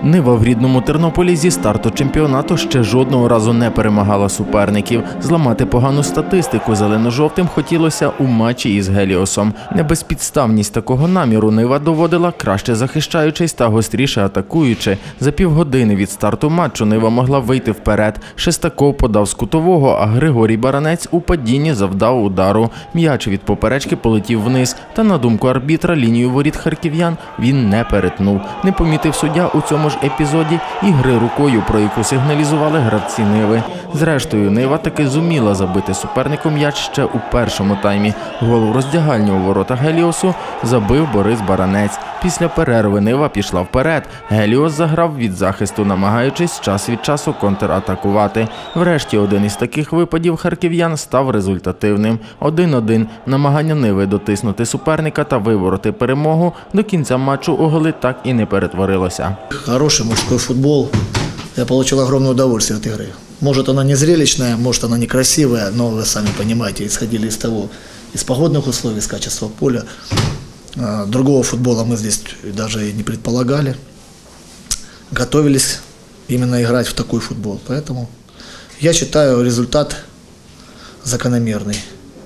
Нива в рідному Тернополі зі старту чемпіонату ще жодного разу не перемагала суперників. Зламати погану статистику зелено-жовтим хотілося у матчі із Геліосом. Небезпідставність такого наміру Нива доводила, краще захищаючись та гостріше атакуючи. За півгодини від старту матчу Нива могла вийти вперед. Шестаков подав з кутового, а Григорій Баранець у падінні завдав удару. М'яч від поперечки полетів вниз, та на думку арбітра лінію воріт харків'ян він не перетнув. Не помітив суддя у цьому ж епізоді і гри рукою, про яку сигналізували гравці Ниви. Зрештою, Нива таки зуміла забити супернику м'яч ще у першому таймі. Гол в роздягальні у ворота Геліосу забив Борис Баранець. Після перерви Нива пішла вперед. Геліос заграв від захисту, намагаючись час від часу контратакувати. Врешті один із таких випадів харків'ян став результативним. 1-1. Намагання Ниви дотиснути суперника та вибороти перемогу до кінця матчу у голи так і не перетворилося. Хороший мужской футбол. Я получил огромное удовольствие от игры. Может, она не зрелищная, может, она некрасивая, но вы сами понимаете, исходили из того, из погодных условий, из качества поля. Другого футбола мы здесь даже и не предполагали. Готовились именно играть в такой футбол. Поэтому я считаю результат закономерный,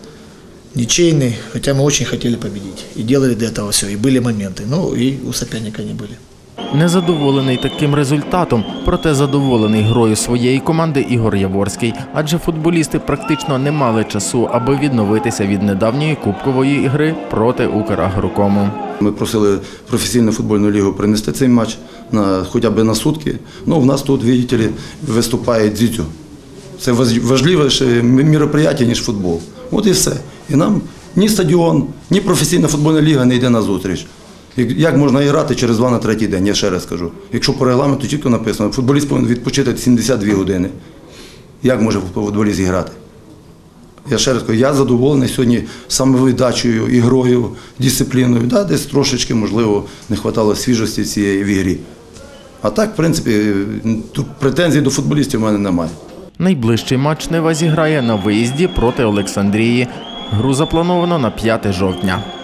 ничейный, хотя мы очень хотели победить. И делали для этого все, и были моменты, но и у соперника не были. Незадоволений таким результатом, проте задоволений грою своєї команди Ігор Яворський. Адже футболісти практично не мали часу, аби відновитися від недавньої кубкової гри проти Украгрокому. Ми просили професійну футбольну лігу принести цей матч хоча б на сутки. Ну, в нас тут, бачите, виступає дзюдзю. Це важливіше мероприятие, ніж футбол. От і все. І нам ні стадіон, ні професійна футбольна ліга не йде на зустріч. Як можна грати через 2 на 3-й день, я ще раз скажу. Якщо по регламенту чітко написано, футболіст повинен відпочити 72 години. Як може футболіст грати? Я ще раз кажу, я задоволений сьогодні самовидачею, ігрою, дисципліною. Да, десь трошечки, можливо, не вистачало свіжості цієї в ігрі. А так, в принципі, претензій до футболістів в мене немає. Найближчий матч Нива зіграє на виїзді проти Олександрії. Гру заплановано на 5 жовтня.